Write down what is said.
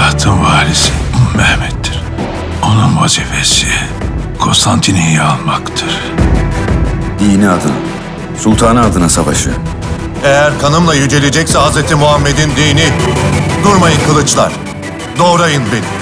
Tahtın valisi Mehmet'tir. Onun vazifesi Konstantiniyye'yi almaktır. Dini adına, sultanı adına savaşıyor. Eğer kanımla yücelecekse Hz. Muhammed'in dini, durmayın kılıçlar. Doğrayın beni.